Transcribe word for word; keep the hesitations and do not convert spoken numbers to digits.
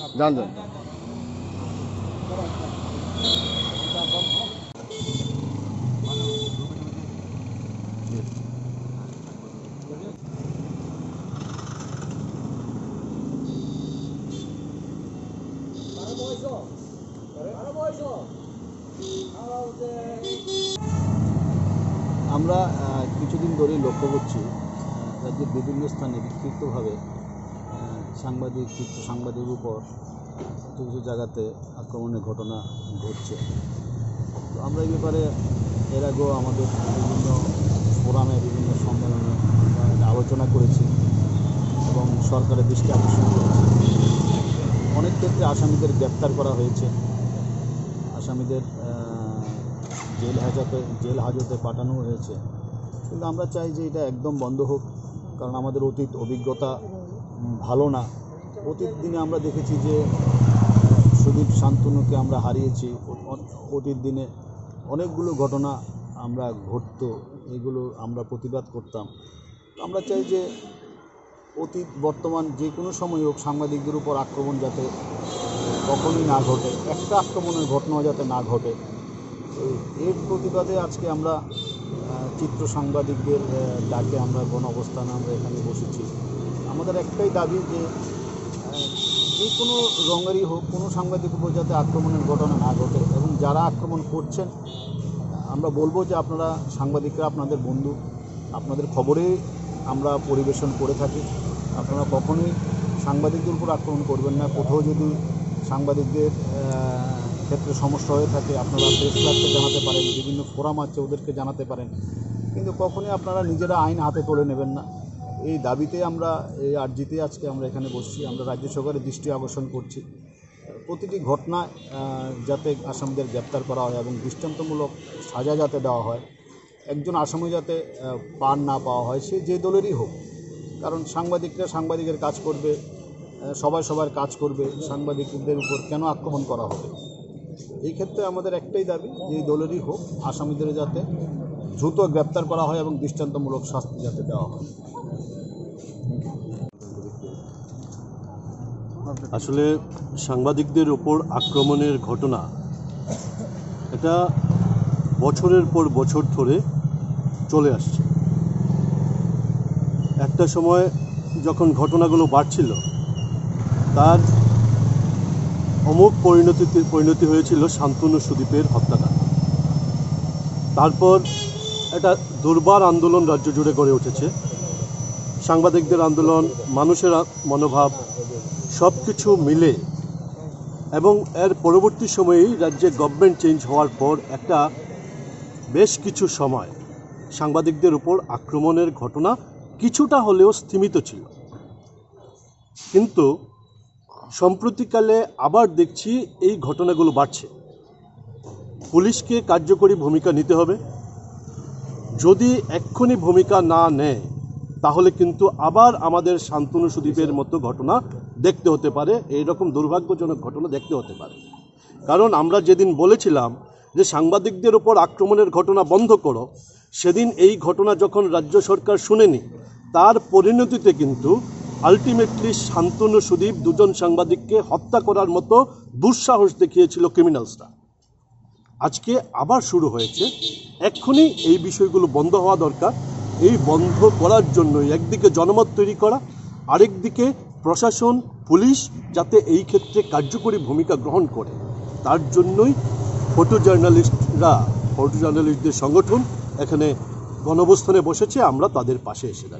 যান যান আমরা কিছুদিন ধরে লক্ষ্য করছি রাজ্যের বিভিন্ন স্থানে বিক্ষিপ্তভাবে সাংবাদিক চিত্র সাংবাদিকের উপর কিছু কিছু জায়গাতে আক্রমণের ঘটনা ঘটছে। তো আমরা এই ব্যাপারে এর আগেও আমাদের বিভিন্ন ফোরামে বিভিন্ন সম্মেলনে আলোচনা করেছি এবং সরকারের দৃষ্টি আকর্ষণ করেছি। অনেক ক্ষেত্রে আসামিদের গ্রেপ্তার করা হয়েছে, আসামিদের জেল হাজতে জেল হাজতে পাঠানো হয়েছে। কিন্তু আমরা চাই যে এটা একদম বন্ধ হোক, কারণ আমাদের অতীত অভিজ্ঞতা ভালো না। অতীত দিনে আমরা দেখেছি যে সুদীপ শান্তনুকে আমরা হারিয়েছি, অতীত দিনে অনেকগুলো ঘটনা আমরা ঘটতো, এগুলো আমরা প্রতিবাদ করতাম। আমরা চাই যে অতীত বর্তমান যে কোনো সময় হোক সাংবাদিকদের উপর আক্রমণ যাতে কখনোই না ঘটে, একটা আক্রমণের ঘটনাও যাতে না ঘটে। এর প্রতিবাদে আজকে আমরা চিত্র সাংবাদিকদের ডাকে আমরা গণ অবস্থানে আমরা এখানে বসেছি। আমাদের একটাই দাবি যে যে কোনো রঙেরই হোক কোনো সাংবাদিক উপর যাতে আক্রমণের ঘটনা না ঘটে, এবং যারা আক্রমণ করছেন আমরা বলবো যে আপনারা সাংবাদিকরা আপনাদের বন্ধু, আপনাদের খবরে আমরা পরিবেশন করে থাকি, আপনারা কখনোই সাংবাদিকদের উপর আক্রমণ করবেন না। কোথাও যদি সাংবাদিকদের ক্ষেত্রে সমস্যা হয়ে থাকে আপনারা প্রেস ক্লাবকে জানাতে পারেন, বিভিন্ন ফোরাম আছে ওদেরকে জানাতে পারেন, কিন্তু কখনোই আপনারা নিজেরা আইন হাতে তুলে নেবেন না। এই দাবিতে আমরা এই আর্জিতে আজকে আমরা এখানে বসছি। আমরা রাজ্য সরকারের দৃষ্টি আকর্ষণ করছি প্রতিটি ঘটনায় যাতে আসামিদের গ্রেপ্তার করা হয় এবং দৃষ্টান্তমূলক সাজা যাতে দেওয়া হয়, একজন আসামি যাতে পার না পাওয়া হয়, সে যে দলেরই হোক। কারণ সাংবাদিকরা সাংবাদিকের কাজ করবে, সবাই সবার কাজ করবে, সাংবাদিকদের উপর কেন আক্রমণ করা হবে? এই ক্ষেত্রে আমাদের একটাই দাবি যে এই দলেরই হোক আসামিদের যাতে দ্রুত গ্রেপ্তার করা হয় এবং দৃষ্টান্তমূলক শাস্তি যাতে দেওয়া হয়। আসলে সাংবাদিকদের ওপর আক্রমণের ঘটনা এটা বছরের পর বছর ধরে চলে আসছে। একটা সময় যখন ঘটনাগুলো বাড়ছিল তার অমুক পরিণতিতে পরিণতি হয়েছিল শান্তনু সুদীপের হত্যাকাণ্ড। তারপর একটা দুর্বার আন্দোলন রাজ্য জুড়ে গড়ে উঠেছে, সাংবাদিকদের আন্দোলন, মানুষের মনোভাব সব কিছু মিলে, এবং এর পরবর্তী সময়েই রাজ্যে গভর্নমেন্ট চেঞ্জ হওয়ার পর একটা বেশ কিছু সময় সাংবাদিকদের উপর আক্রমণের ঘটনা কিছুটা হলেও স্থিমিত ছিল। কিন্তু সম্প্রতিকালে আবার দেখছি এই ঘটনাগুলো বাড়ছে। পুলিশকে কার্যকরী ভূমিকা নিতে হবে, যদি এক্ষুনি ভূমিকা না নেয় তাহলে কিন্তু আবার আমাদের শান্তনু সুদীপের মতো ঘটনা দেখতে হতে পারে, এইরকম দুর্ভাগ্যজনক ঘটনা দেখতে হতে পারে। কারণ আমরা যেদিন বলেছিলাম যে সাংবাদিকদের ওপর আক্রমণের ঘটনা বন্ধ করো, সেদিন এই ঘটনা যখন রাজ্য সরকার শুনেনি, তার পরিণতিতে কিন্তু আলটিমেটলি শান্তনু সুদীপ দুজন সাংবাদিককে হত্যা করার মতো দুঃসাহস দেখিয়েছিল ক্রিমিনালসরা। আজকে আবার শুরু হয়েছে। এক্ষুনি এই বিষয়গুলো বন্ধ হওয়া দরকার। এই বন্ধ করার জন্যই একদিকে জনমত তৈরি করা, আরেকদিকে প্রশাসন, পুলিশ যাতে এই ক্ষেত্রে কার্যকরী ভূমিকা গ্রহণ করে, তার জন্যই ফটো জার্নালিস্টরা, ফটো জার্নালিস্টদের সংগঠন এখানে গণঅবস্থানে বসেছে। আমরা তাদের পাশে এসে